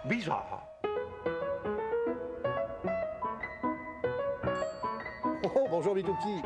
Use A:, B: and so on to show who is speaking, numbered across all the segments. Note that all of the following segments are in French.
A: bizarre.
B: Oh, bonjour mes tout petits.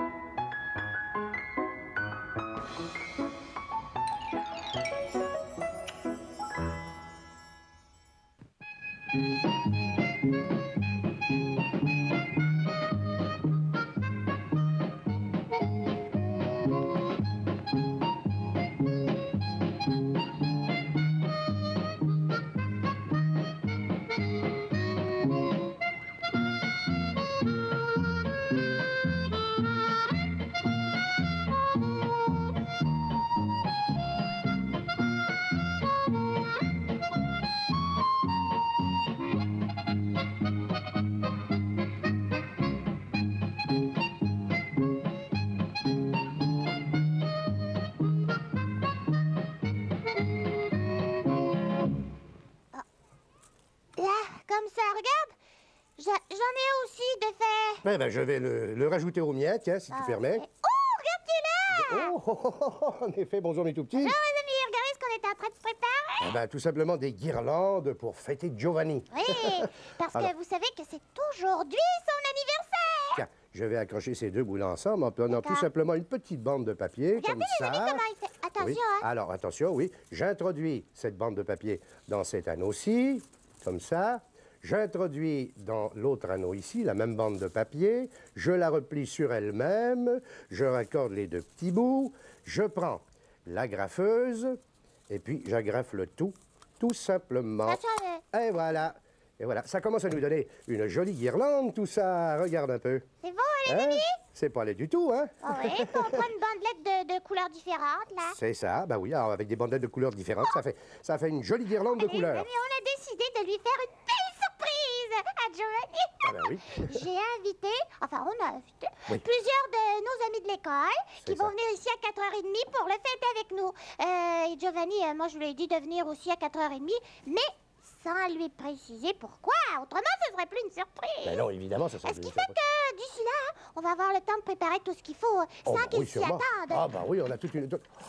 C: J'en ai aussi de fait.
B: Ben, je vais le rajouter au mien, tiens, si tu permets.
C: Okay. Oh, regarde qui est là!
B: Oh, en effet, bonjour mes tout petits.
C: Bonjour les amis, regardez ce qu'on est en train de se préparer.
B: Eh ben, tout simplement des guirlandes pour fêter Giovanni.
C: Oui, parce que vous savez que c'est aujourd'hui son anniversaire.
B: Tiens, je vais accrocher ces deux bouts ensemble en prenant tout simplement une petite bande de papier,
C: regardez
B: comme
C: les
B: ça.
C: amis, comment il fait. Attention,
B: Oui.
C: hein.
B: Alors, attention, oui. J'introduis cette bande de papier dans cet anneau-ci, comme ça. J'introduis dans l'autre anneau ici la même bande de papier, je la replie sur elle-même, je raccorde les deux petits bouts, je prends l'agrafeuse et puis j'agrafe le tout simplement. Et voilà. Et voilà, ça commence à nous donner une jolie guirlande, tout ça. Regarde un peu.
C: C'est beau, les amis?
B: C'est pas laid du tout, hein?
C: Oh oui, on prend une bandelette de couleurs différentes, là.
B: C'est ça, bah oui, alors avec des bandelettes de couleurs différentes, ça fait une jolie guirlande de couleurs.
C: Les amis, on a décidé de lui faire une belle surprise à Giovanni.
B: Ah ben oui.
C: J'ai invité, enfin on a invité, plusieurs de nos amis de l'école qui vont venir ici à 4h30 pour le fêter avec nous. Et Giovanni, moi je lui ai dit de venir aussi à 4h30, mais sans lui préciser pourquoi. Autrement, ce serait plus une surprise.
B: Ben non, évidemment, ça serait
C: Ce qui fait que d'ici là, on va avoir le temps de préparer tout ce qu'il faut sans qu'il s'y attende.
B: Ah bah oui, on a toute une...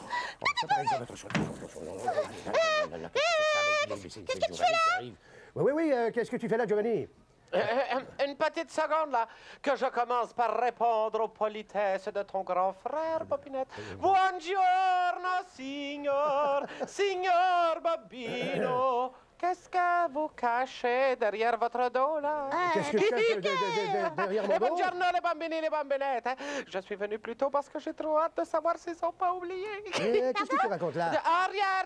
B: Attention.
C: Qu'est-ce que tu fais là?
B: Oui, qu'est-ce que tu fais là, Giovanni?
A: Une petite seconde, là, que je commence par répondre aux politesses de ton grand frère, Bobinette. Buongiorno, signor Bobino. Qu'est-ce que vous cachez derrière votre dos, là?
B: Qu'est-ce que je cache derrière mon dos?
A: Buongiorno, les bambini, les bambinettes. Je suis venu plus tôt parce que j'ai trop hâte de savoir s'ils sont pas oubliés.
B: Qu'est-ce que tu racontes là?
A: Ah,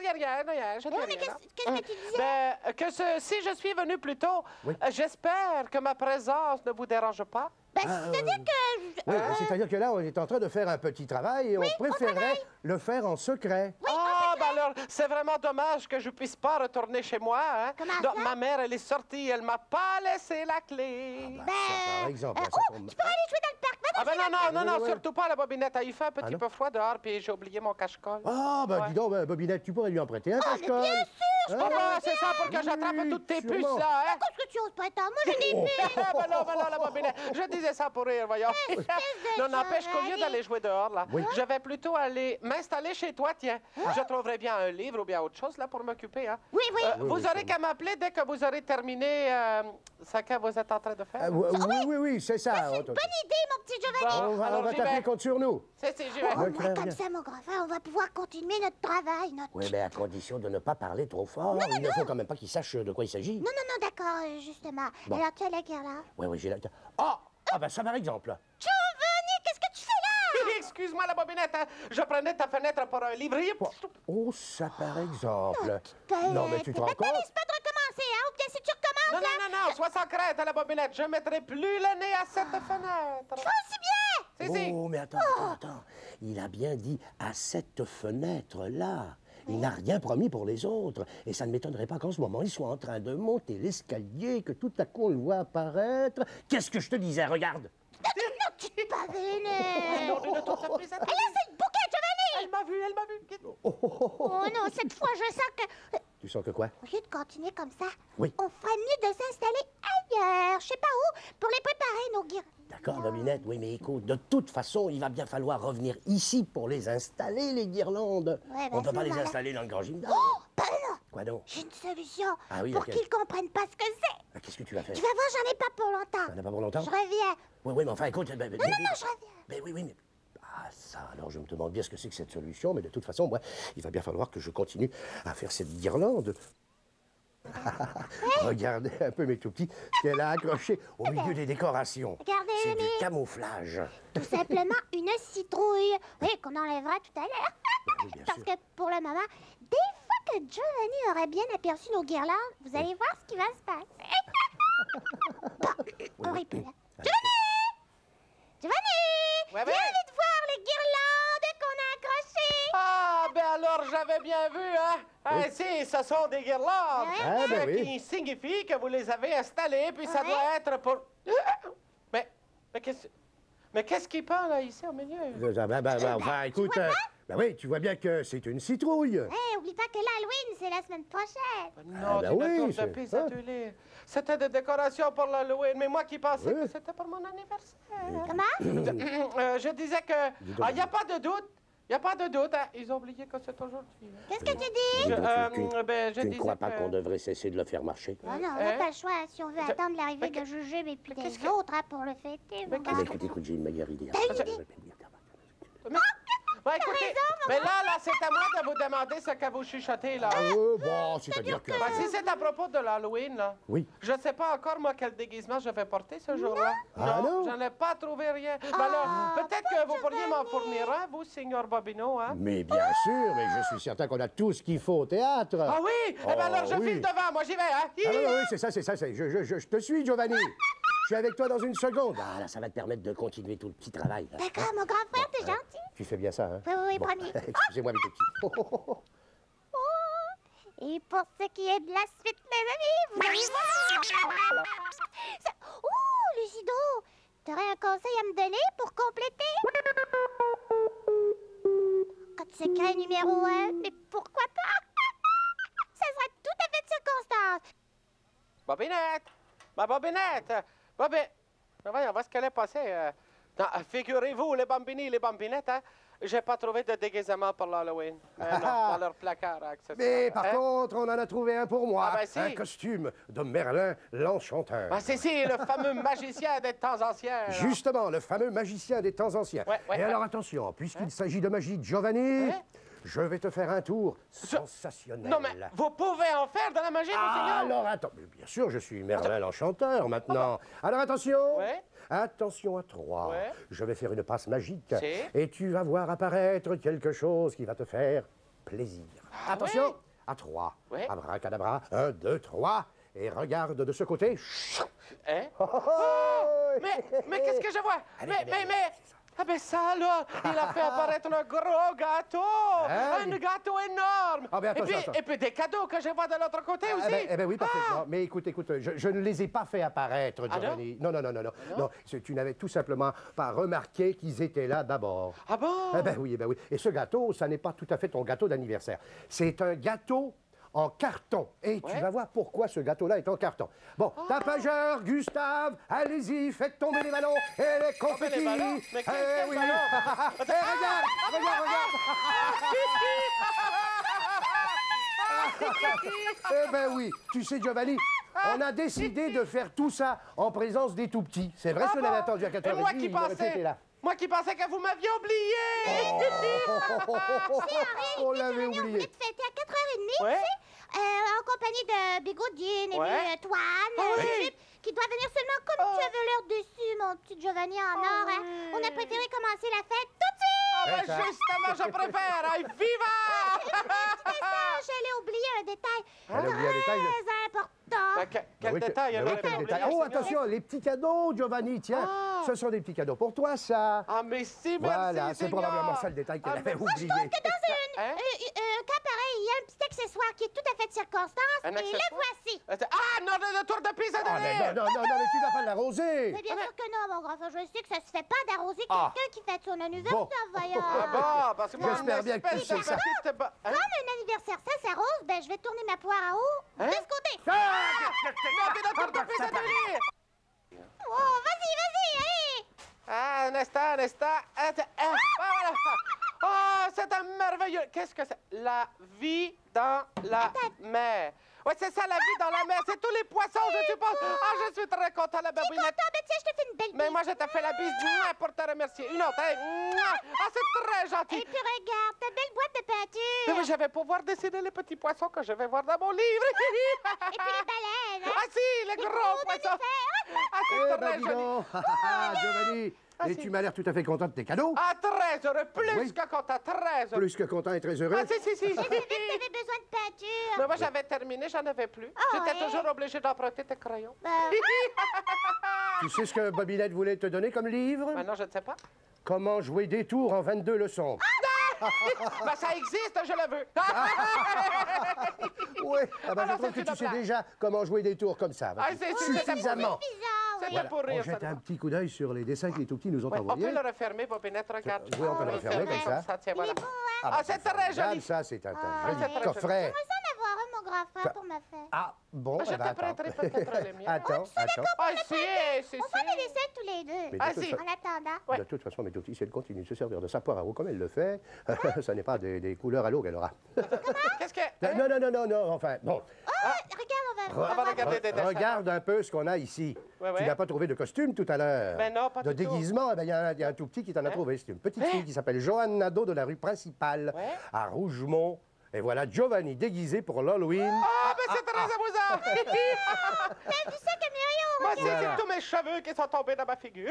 A: rien, je dis
C: mais
A: rien.
C: qu'est-ce que tu disais?
A: Si je suis venu plus tôt, j'espère que ma présence ne vous dérange pas.
C: C'est-à-dire que...
B: Oui, c'est-à-dire que là, on est en train de faire un petit travail et on préférerait le faire en secret.
A: Alors, c'est vraiment dommage que je puisse pas retourner chez moi, hein?
C: Comment ça?
A: Ma mère, elle est sortie, elle m'a pas laissé la clé.
B: Ça, par exemple, ça tombe...
C: Tu peux aller jouer dans le parc.
A: Ah ben non, surtout pas la Bobinette. Il fait un petit peu froid dehors, puis j'ai oublié mon cache-colle.
B: Ah, ben dis donc, Bobinette, tu pourrais lui en prêter un cache-colle.
C: Bien sûr,
A: c'est ça pour que j'attrape toutes tes puces, là, hein?
C: qu'est-ce que tu oses pas être? Moi, j'ai des puces.
A: Ben non, la Bobinette. Je disais ça pour rire, voyons. Non, n'empêche qu'au lieu d'aller jouer dehors, là, je vais plutôt aller m'installer chez toi, tiens. Je trouverai bien un livre ou bien autre chose, là, pour m'occuper, hein.
C: Oui.
A: Vous aurez qu'à m'appeler dès que vous aurez terminé ce que vous êtes en train de faire.
B: Oui, c'est ça.
C: C'est une bonne idée, mon petit Giovanni.
B: On va t'appeler, compte sur nous.
A: J'y vais.
C: Comme ça, mon grand frère, on va pouvoir continuer notre travail,
B: Oui, mais à condition de ne pas parler trop fort. Il ne faut quand même pas qu'il sache de quoi il s'agit.
C: Non, d'accord, justement. Alors, tu as la guerre, là?
B: Oui, j'ai la... Ah, ben ça, par exemple.
C: Giovanni, qu'est-ce que tu fais là?
A: Excuse-moi, la Bobinette, hein. Je prenais ta fenêtre pour un livre.
B: Oh, ça, par exemple.
C: Non,
B: Non, mais tu te rends compte?
C: laisse pas de recommencer, hein? Ou bien si tu recommences,
A: Non, sois sans crainte, la Bobinette. Je mettrai plus le nez à cette fenêtre.
C: Oh, c'est bien!
B: Oh, mais attends. Il a bien dit à cette fenêtre-là. Il n'a rien promis pour les autres. Et ça ne m'étonnerait pas qu'en ce moment, ils soient en train de monter l'escalier, que tout à coup, on le voit apparaître. Qu'est-ce que je te disais? Regarde!
C: Non, tu t'es pas vénère!
A: Elle
C: c'est le bouquet, Giovanni!
A: Elle m'a vu.
C: Oh non, cette fois, je sens que...
B: Tu sens que quoi?
C: Au lieu de continuer comme ça,
B: Oui.
C: on ferait mieux de s'installer ailleurs, je sais pas où, pour les préparer, nos guirlandes.
B: D'accord, Bobinette, oui, mais écoute, de toute façon, il va bien falloir revenir ici pour les installer, les guirlandes.
C: Ouais,
B: On ne peut pas les
C: voilà.
B: installer dans le grand gymnase.
C: Oh, ben non!
B: Quoi donc?
C: J'ai une solution
B: Ah oui,
C: pour
B: laquelle?
C: qu'ils comprennent pas ce que c'est.
B: Ah, qu'est-ce que tu vas faire?
C: Tu vas voir, j'en ai pas pour longtemps.
B: T'en as pas pour longtemps?
C: Je reviens.
B: Oui, mais enfin, écoute...
C: Non, je reviens.
B: Mais oui, mais... Ah, ça, alors je me demande bien ce que c'est que cette solution, mais de toute façon, moi, il va bien falloir que je continue à faire cette guirlande. Regardez un peu, mes tout petits, ce qu'elle a accroché au milieu des décorations.
C: Regardez,
B: C'est du
C: Amy.
B: camouflage.
C: Tout simplement une citrouille. Oui, qu'on enlèvera tout à l'heure.
B: Oui, bien
C: Parce
B: sûr.
C: que pour le moment, des fois que Giovanni aurait bien aperçu nos guirlandes, vous allez voir ce qui va se passer. Bon, on répond là. Giovanni!
A: Ouais,
C: Viens vite voir les guirlandes qu'on a accrochées!
A: Ah, ben alors, j'avais bien vu, hein?
B: Oui.
A: Ah, si, ce sont des guirlandes.
B: Ah, ben
A: Ce
B: oui.
A: qui signifie que vous les avez installées, puis ça
C: Ouais.
A: doit être pour... Mais qu'est-ce qui parle, là, ici, au milieu?
B: Enfin, écoute... ben oui, tu vois bien que c'est une citrouille.
C: Hé, oublie pas que l'Halloween, c'est la semaine prochaine.
A: Non,
B: ben
A: tu
B: oui,
A: me tournes
B: c'est
A: de pis,
B: ça.
A: atelier. C'était des décorations pour l'Halloween, mais moi qui pensais
B: Oui.
A: que c'était pour mon anniversaire.
C: Comment?
A: Je disais que...
B: donc.
A: Il n'y a pas de doute. Il n'y a pas de doute, hein. Ils ont oublié que c'est aujourd'hui.
C: Qu'est-ce que tu dis?
A: Je
B: Tu ne
A: disais
B: crois pas
A: que-
B: qu'on devrait cesser de le faire marcher?
C: Oh non, on n'a pas le choix si on veut attendre l'arrivée de Jujube et puis
A: qu'est-ce
C: des
A: que-
C: autres hein, pour le fêter.
A: Mais
C: bon,
A: qu'est-ce
C: bah.
B: Écoute, j'ai une meilleure idée.
C: T'as une idée?
A: Bon, écoutez, mais là, c'est à moi de vous demander ce que vous chuchotez, là.
B: Bon, c'est-à-dire que...
A: Ben, si c'est à propos de l'Halloween, là.
B: Oui.
A: Je ne sais pas encore, moi, quel déguisement je vais porter ce jour-là.
B: Ah, non?
A: J'en ai pas trouvé rien. Ben alors, peut-être que vous pourriez m'en fournir un, vous, signor Bobino, hein?
B: Mais bien sûr, mais je suis certain qu'on a tout ce qu'il faut au théâtre.
A: Ah oui? Eh ben alors, je
B: oui.
A: file devant, moi, j'y vais, hein?
B: Ah oui, c'est ça. Je te suis, Giovanni. Je suis avec toi dans une seconde. Ah, là, ça va te permettre de continuer tout le petit travail. là.
C: D'accord, mon grand frère, t'es gentil.
B: Tu fais bien ça, hein?
C: Oui,
B: Bon,
C: promis.
B: excusez-moi, mes petits.
C: Et pour ce qui est de la suite, les amis, vous allez voir. Ouh, Lucido, t'aurais un conseil à me donner pour compléter? Code secret numéro 1, mais pourquoi pas? Ça serait tout à fait de circonstance.
A: Bobinette! Ma Bobinette! Mais voyons, où est-ce qu'elle est passée? Non, figurez-vous, les bambini, les bambinettes, hein? J'ai pas trouvé de déguisement pour l'Halloween. Non, dans leur placard accessoire.
B: Mais par
A: Hein?
B: contre, on en a trouvé un pour moi.
A: Ah, ben si.
B: Un costume de Merlin l'Enchanteur.
A: Ah, c'est le fameux magicien des temps anciens. là.
B: Justement, le fameux magicien des temps anciens.
A: Ouais,
B: Et alors attention, puisqu'il s'agit de magie de Giovanni, je vais te faire un tour sensationnel.
A: Non, mais vous pouvez en faire de la magie, monseigneur?
B: Alors attends, mais bien sûr, je suis Merlin l'Enchanteur maintenant. Alors attention,
A: Ouais.
B: attention à 3.
A: Ouais.
B: Je vais faire une passe magique
A: Si.
B: et tu vas voir apparaître quelque chose qui va te faire plaisir. Attention,
A: oui.
B: à 3.
A: Ouais.
B: Abracadabra, 1, 2, 3. Et regarde de ce côté.
A: Hein?
B: Oh, oh, oh.
A: Mais qu'est-ce que je vois?
B: Allez,
A: Mais,
B: allez,
A: mais,
B: allez,
A: mais... Ah ben ça alors, il a fait apparaître un gros gâteau!
B: Hein?
A: Un gâteau énorme!
B: Ah ben, attention, attends.
A: Et puis des cadeaux que je vois de l'autre côté aussi!
B: Eh ben oui, parfaitement. Mais écoute, je ne les ai pas fait apparaître,
A: Ah non?
B: Giovanni. Non. Non, tu n'avais tout simplement pas remarqué qu'ils étaient là d'abord.
A: Ah bon?
B: Eh ben oui. Et ce gâteau, ça n'est pas tout à fait ton gâteau d'anniversaire. C'est un gâteau en carton. Et tu
A: Ouais.
B: vas voir pourquoi ce gâteau-là est en carton. Bon, tapageur, Gustave, allez-y, faites tomber les ballons et les confettis.
A: les ballons? Mais quel
B: oui.
A: ballon?
B: Regarde. Eh ben oui, tu sais, Giovanni, on a décidé de faire tout ça en présence des tout-petits. C'est vrai, si on avait attendu à 4h30,
A: Et moi qui
B: il aurait été
A: pensais...
B: là.
A: Moi qui pensais que vous m'aviez oublié!
B: On l'avait
C: On voulait
B: oublié.
C: te fêter à 4h30,
A: Ouais.
C: tu sais, en compagnie de Bigoudine et
A: Ouais.
C: puis Toine,
A: Oui.
C: Jujube, qui doit venir seulement comme tu avais l'air déçu, mon petit Giovanni en or. Hein.
A: oui.
C: On a préféré commencer la fête tout de suite.
A: Ah ben
B: ça.
A: justement, je préfère! Hey, viva!
C: J'allais oublier un détail
B: Elle a oublié un détail, là.
C: très important.
A: Ben, quel
B: Oui,
A: détail,
B: ben
A: elle
B: oui,
A: aurait
B: quel
A: oublié,
B: détail. Oh,
A: Seigneur.
B: attention, les petits cadeaux, Giovanni, tiens.
A: Ah.
B: Ce sont des petits cadeaux pour toi, ça.
A: Ah, mais si, merci,
B: Voilà, c'est
A: Seigneur.
B: probablement ça le détail qu'elle
A: Ah,
B: avait
A: mais-
B: oublié.
A: Hein?
C: Cas pareil, il y a un petit accessoire qui est tout à fait de circonstance,
A: Un
C: et le
A: accessoire?
C: voici.
A: Ah, non, le tour de Pisa de
B: Ah, mais
A: l'air!
B: non, mais tu vas pas l'arroser.
C: Mais bien sûr que non, mon grand frère, je sais que ça se fait pas d'arroser
B: Ah.
C: quelqu'un qui fête son anniversaire, voyons.
A: Ah bon, parce que moi,
B: J'espère
A: une
B: bien que tu
A: espèce de
B: sais ça.
A: petite ba- Hein?
C: Comme un anniversaire, ça s'arrose, ben je vais tourner ma poire à eau
A: Hein?
C: de ce côté.
A: Mais le tour de Pisa de l'air!
C: Oh, vas-y, allez.
A: Ah, un instant. Voilà. Oh, c'est c'est un merveilleux... Qu'est-ce que c'est? La vie dans la mer. Oui, c'est ça, la vie dans la mer. C'est tous les poissons, je suppose. Ah, je suis très content, la babouinette.
C: Content, mais tiens, je te fais une belle bise.
A: Mais moi, je te fais la bise pour te remercier. Une autre, hein? Ah, c'est très gentil.
C: Et puis regarde, ta belle boîte de peinture.
A: Mais oui, je vais pouvoir dessiner les petits poissons que je vais voir dans mon livre.
C: Et puis les baleines.
A: Ah si, les gros poissons. Ah, c'est très
B: dis
A: joli.
B: donc. Giovanni,
A: Ah,
B: et
A: si.
B: tu m'as l'air tout à fait content de tes cadeaux.
A: Ah, très heureux, plus
B: Oui.
A: que content, très heureux.
B: Plus que content et très heureux.
A: Ah, si.
C: J'ai vu que t'avais besoin de peinture.
A: Mais moi, j'avais terminé, j'en avais plus.
C: Ah,
A: J'étais
C: ouais?
A: toujours obligée d'emprunter tes crayons.
B: Tu sais ce que Bobinette voulait te donner comme livre?
A: Maintenant, je ne sais pas.
B: Comment jouer des tours en 22 leçons.
A: Mais ça existe, je le veux.
B: Oui, ah ben, je
A: Alors,
B: trouve
A: c'est
B: que tu
A: une
B: sais
A: blague.
B: déjà comment jouer des tours comme ça.
A: Ah, c'est
B: Suffisamment.
C: Bizarre,
A: C'est
C: oui.
A: bien pour
B: On
A: rire,
B: jette
A: ça.
B: un petit coup d'œil sur les dessins que les tout-petits nous ont
A: Ouais, on
B: envoyés.
A: peut le refermer, Bobinette, regarde.
B: Oui, on peut le refermer comme ça.
A: Tiens,
C: Il
A: voilà.
C: est beau, hein?
A: Ah, c'est très
B: formidable,
A: joli.
B: Ça, c'est un
C: Ah,
B: joli
A: c'est très
B: coffret.
C: J'aimerais ça en avoir un, mon grand frère, pour ma fête.
B: Ah, bon,
A: Ah, je
B: eh ben,
A: te prêterai peut-être les miens.
B: Attends, attends.
A: Ah, si.
C: On fait des dessins tous les deux.
B: Mais
A: Ah,
B: de toute
A: si.
B: fa-
C: En attendant.
A: Ouais.
B: De toute façon, mes tout-petits, si elle continue de se servir de sa poire à eau comme elle le fait, ça n'est pas des couleurs à l'eau qu'elle aura.
A: Qu'est-ce que...
B: Non, enfin, bon.
C: Regarde, on va
A: On va regarder des dessins.
B: Regarde un peu ce qu'on a ici.
A: Ouais, ouais.
B: Tu n'as pas trouvé de costume tout à l'heure?
A: Ben non, pas
B: de
A: du tout.
B: déguisement, eh ben, il y a un tout petit qui t'en a trouvé. C'est une petite fille qui s'appelle Joanne Nadeau de la rue principale
A: Ouais.
B: à Rougemont. Et voilà Giovanni déguisé pour l'Halloween.
A: Ah, mais c'est très amusant.
C: T'as vu ça, Camille?
A: Moi, c'est
B: Voilà.
A: tous mes cheveux qui sont tombés dans ma figure.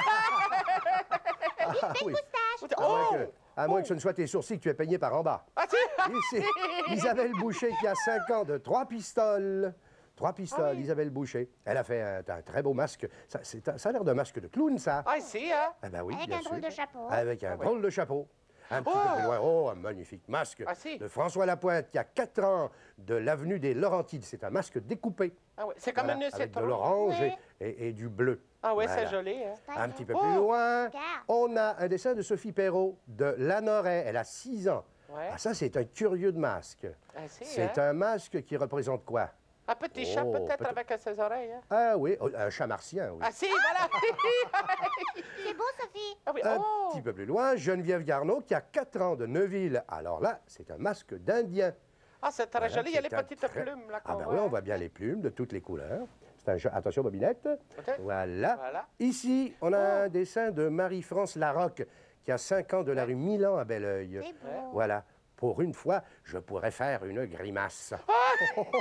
B: Ah, oui.
C: Moustache.
A: Oh!
B: À moins que ce ne soit tes sourcils que tu aies peignés par en bas.
A: Ah, si.
B: Ici, Isabelle Boucher qui a 5 ans de 3 pistoles. 3 pistoles,
A: Ah oui.
B: Isabelle Boucher. Elle a fait un très beau masque. Ça a l'air d'un masque de clown, ça.
A: Ah, si, hein?
B: Ah ben oui,
C: Avec
B: bien
C: un drôle
B: sûr.
C: de chapeau.
B: Avec un
A: Ah oui.
B: drôle de chapeau. Un petit peu plus loin. Oh, un magnifique masque
A: Ah, si.
B: de François Lapointe qui a 4 ans de l'avenue des Laurentides. C'est un masque découpé.
A: Ah, oui. C'est comme
B: Voilà,
A: une
B: avec de
A: citron.
B: l'orange
C: Oui.
B: et du bleu.
A: Ah, oui,
B: Voilà.
A: c'est joli, hein?
B: Un petit peu
A: Oh!
B: plus loin,
C: Regarde.
B: on a un dessin de Sophie Perrault de Lanoret. Elle a 6 ans.
A: Ouais.
B: Ah, ça, c'est un curieux de masque.
A: Ah, si,
B: C'est
A: hein?
B: un masque qui représente quoi?
A: Un petit chat,
B: Oh,
A: peut-être,
B: peut-être.
A: avec ses oreilles, hein?
B: Ah oui, un chat martien, oui.
A: Ah, si, voilà!
C: C'est beau, Sophie.
A: Ah, oui.
B: Un
A: Oh!
B: petit peu plus loin, Geneviève Garneau qui a 4 ans de Neuville. Alors là, c'est un masque d'Indien.
A: Ah, c'est très
B: Voilà,
A: joli. Il y a les
B: c'est un
A: petites
B: très-
A: plumes, là,
B: Ah
A: qu'on
B: ben oui, on voit bien les plumes de toutes les couleurs. C'est un jeu. Attention, Bobinette.
A: OK.
B: Voilà.
A: Voilà.
B: Ici, on a
A: Oh.
B: un dessin de Marie-France Larocque qui a 5 ans de la rue Milan à Belleuil.
C: C'est beau.
B: Voilà. Pour une fois, je pourrais faire une grimace.
C: C'est vrai,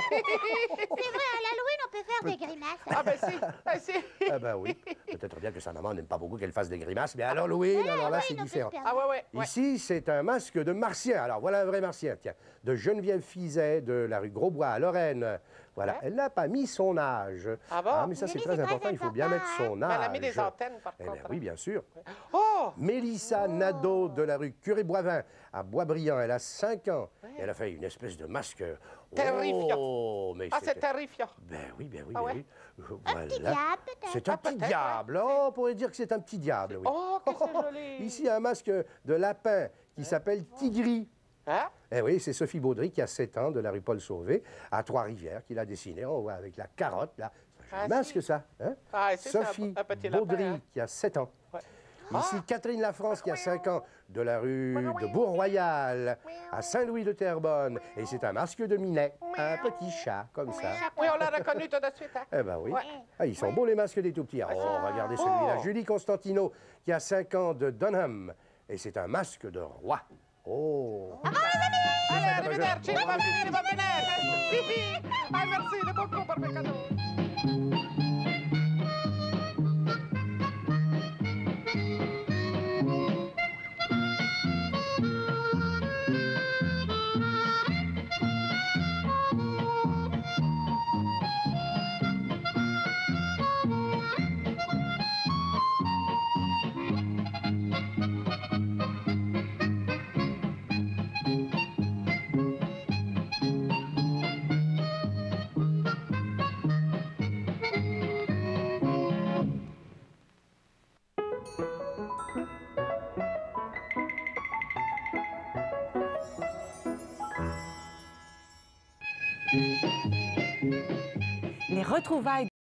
C: à l'Halloween, on peut faire des grimaces.
A: Ah, ben si. Ah, si.
B: Ah ben oui. Peut-être bien que sa maman n'aime pas beaucoup qu'elle fasse des grimaces, mais à l'Halloween, alors là, c'est
C: on peut se
B: différent.
C: permettre.
A: Ah, ouais, ouais.
B: Ici, c'est un masque de martien. Alors, voilà un vrai martien, tiens. De Geneviève Fizet, de la rue Grosbois à Lorraine. Voilà.
A: Ouais.
B: Elle n'a pas mis son âge.
A: Ah bon?
B: mais ça,
C: Oui,
B: c'est
C: mais
B: très
C: c'est très
B: important. Il faut bien mettre
C: important,
B: son
A: Mais
B: âge.
A: elle a mis des antennes, par
B: Eh
A: contre.
B: bien, oui, bien sûr.
A: Oh!
B: Mélissa Nadeau de la rue Curé-Boivin à Boisbriand. Elle a 5 ans. Elle a fait une espèce de masque.
A: Terrifiant.
B: Oh, mais
A: Ah, c'est
B: c'était-
A: terrifiant.
B: Ben oui, ben oui,
A: Ah
B: ben
A: ouais?
B: oui.
C: Un petit diable, peut-être.
B: C'est un
A: Ah,
B: petit
A: peut-être,
B: diable.
A: ouais.
B: Oh, on pourrait dire que c'est un petit diable, oui.
A: Oh, que c'est joli.
B: Ici, un masque de lapin qui s'appelle Tigri.
A: Hein?
B: Eh oui, c'est Sophie Baudry qui a 7 ans de la rue Paul Sauvé à Trois-Rivières qui l'a dessiné. On voit avec la carotte, là. C'est un
A: Ah,
B: masque,
A: si.
B: ça. Hein?
A: Ah, si, c'est
B: Sophie
A: un petit lapin,
B: Baudry
A: hein.
B: qui a 7 ans.
A: Ouais.
B: Ici, Catherine Lafrance qui a 5 ans de la rue de Bourg-Royal à Saint-Louis-de-Terrebonne. Et c'est un masque de Minet, un petit chat comme ça.
A: Oui, on l'a reconnu tout de suite, hein?
B: Eh ben oui.
A: Ouais.
B: Ah, ils sont beaux les masques des tout petits. Oh, regardez celui-là.
A: Oh.
B: Julie Constantino qui a 5 ans de Dunham. Et c'est un masque de roi. Oh.
A: Allez, arrivederci, les bambini, les bambinette. Ah, merci beaucoup pour mes cadeaux.
D: Les retrouvailles